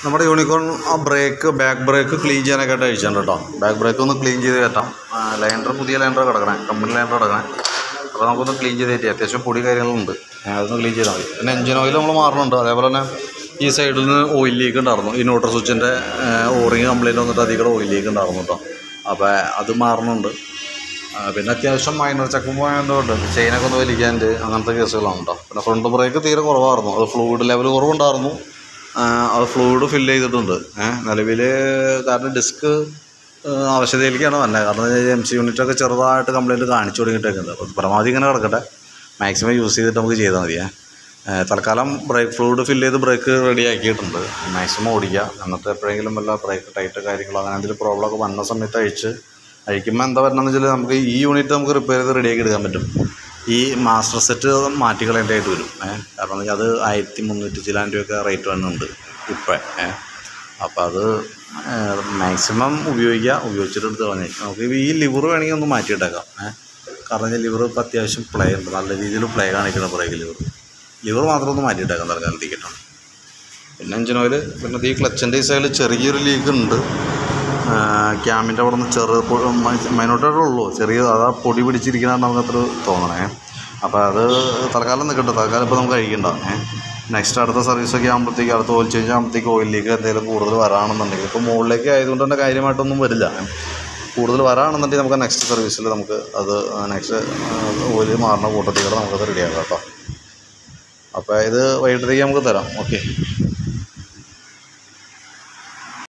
നമ്മുടെ യൂണിക്കോൺ ആ brake back brake clean ചെയ്യാനൊക്കെയായിട്ട് അഴിച്ചിട്ടുണ്ട് കേട്ടോ. ബാക്ക് ബ്രേക്ക് ഒന്ന് ക്ലീൻ ചെയ്ത് കയറ്റാം. ലൈൻഡർ പുതിയ ലൈൻഡർ കിടക്കണേ, കമ്പനി ലൈൻഡർ കിടക്കണേ. അപ്പോൾ നമുക്കൊന്ന് ക്ലീൻ ചെയ്ത് കയറ്റി. അത്യാവശ്യം പൊടി കാര്യങ്ങളുണ്ട്, അതൊന്ന് ക്ലീൻ ചെയ്താൽ മതി. പിന്നെ എഞ്ചിൻ ഓയിൽ നമ്മൾ മാറുന്നുണ്ട്. അതേപോലെ തന്നെ ഈ സൈഡിൽ നിന്ന് ഓയിൽ ലീക്ക് ഉണ്ടായിരുന്നു. ഈ ന്യൂട്രൽ സ്വിച്ചിൻ്റെ ഓറിങ് കംപ്ലയിൻറ്റ് വന്നിട്ട് അധികം ഓയിൽ ലീക്ക് ഉണ്ടായിരുന്നു കേട്ടോ. അപ്പോൾ അത് മാറുന്നുണ്ട്. പിന്നെ അത്യാവശ്യം മൈനർ ചെക്കും പോയതുകൊണ്ട് ചെയിനൊക്കെ ഒന്ന് വലിക്കാണ്ട് അങ്ങനത്തെ കേസുകളാണ് കേട്ടോ. പിന്നെ ഫ്രണ്ട് ബ്രേക്ക് തീരെ കുറവായിരുന്നു, അത് ഫ്ലൂയിഡ് ലെവൽ കുറവുണ്ടായിരുന്നു. അത് ഫ്ലൂയിഡ് ഫില്ല് ചെയ്തിട്ടുണ്ട് നിലവിൽ. കാരണം ഡിസ്ക് ആവശ്യതയിലേക്കാണ് വന്നത്. കാരണം MC യൂണിറ്റൊക്കെ ചെറുതായിട്ട് കംപ്ലയിൻറ്റ് കാണിച്ചു തുടങ്ങിയിട്ടൊക്കെയുണ്ട്. അപ്പോൾ പരമാവധി ഇങ്ങനെ കിടക്കട്ടെ, മാക്സിമം യൂസ് ചെയ്തിട്ട് നമുക്ക് ചെയ്താൽ മതിയേ. തൽക്കാലം ബ്രേക്ക് ഫ്ലൂയിഡ് ഫില്ല് ചെയ്ത് ബ്രേക്ക് റെഡി ആക്കിയിട്ടുണ്ട്. മാക്സിമം ഓടിക്കുക. എന്നിട്ട് എപ്പോഴെങ്കിലും വല്ല ബ്രേക്ക് ടൈറ്റ് കാര്യങ്ങളോ അങ്ങനെ എന്തെങ്കിലും പ്രോബ്ലമൊക്കെ വന്ന സമയത്ത് അഴിക്കുമ്പോൾ എന്താ വരണമെന്ന് വെച്ചാൽ നമുക്ക് ഈ യൂണിറ്റ് നമുക്ക് റിപ്പയർ ചെയ്ത് റെഡിയാക്കി എടുക്കാൻ പറ്റും. ഈ മാസ്റ്റർ സെറ്റ് മാറ്റിക്കളേണ്ടതായിട്ട് വരും. കാരണം എന്ന് വെച്ചാൽ അത് 1300 ചില്ലാൻ രൂപയൊക്കെ റേറ്റ് വരുന്നുണ്ട് ഇപ്പം. അപ്പോൾ അത് മാക്സിമം ഉപയോഗിച്ചിട്ട് എടുത്ത് കളഞ്ഞ് നമുക്ക് ഈ ലിവർ വേണമെങ്കിൽ ഒന്ന് മാറ്റിയിട്ടേക്കാം. കാരണം ലിവർ ഇപ്പോൾ അത്യാവശ്യം പ്ലേ ഉണ്ട്, നല്ല രീതിയിൽ പ്ലേ കാണിക്കുന്ന ബ്രേക്ക് ലിവർ മാത്രം ഒന്ന് മാറ്റിയിട്ടേക്കാം തൽക്കാലത്തേക്കിട്ടാണ്. പിന്നെ എഞ്ചിൻ ഓയിൽ, പിന്നെ ഈ ക്ലച്ചിൻ്റെ ഈ സൈഡിൽ ചെറിയൊരു ലീക്ക് ഉണ്ട്. ക്യാമിൻ്റെ അവിടെ നിന്ന് മൈനോട്ടായിട്ടേ ഉള്ളൂ, ചെറിയ അതാ പൊടി പിടിച്ചിരിക്കണമെന്ന് നമുക്കത്ര തോന്നണേ. അപ്പോൾ അത് തൽക്കാലം നിൽക്കട്ടെ, തൽക്കാലം ഇപ്പോൾ നമുക്ക് കഴിക്കണ്ട. നെക്സ്റ്റ് അടുത്ത സർവീസൊക്കെ ആകുമ്പോഴത്തേക്ക്, അടുത്ത ഓയിൽ ചേഞ്ച് ആകുമ്പോഴത്തേക്ക് ഓയിലേക്ക് എന്തെങ്കിലും കൂടുതൽ വരാണെന്നുണ്ടെങ്കിൽ, ഇപ്പോൾ മുകളിലേക്ക് ആയതുകൊണ്ട് തന്നെ കാര്യമായിട്ടൊന്നും വരില്ല. കൂടുതൽ വരാണെന്നുണ്ടെങ്കിൽ നമുക്ക് നെക്സ്റ്റ് സർവീസിൽ നമുക്ക് അത് നെക്സ്റ്റ് ഓയിൽ മാറുന്ന കൂട്ടത്തിൽ നമുക്കത് റെഡിയാക്കാം കേട്ടോ. അപ്പോൾ ഇത് വൈകിട്ടത്തേക്ക് നമുക്ക് തരാം. ഓക്കെ.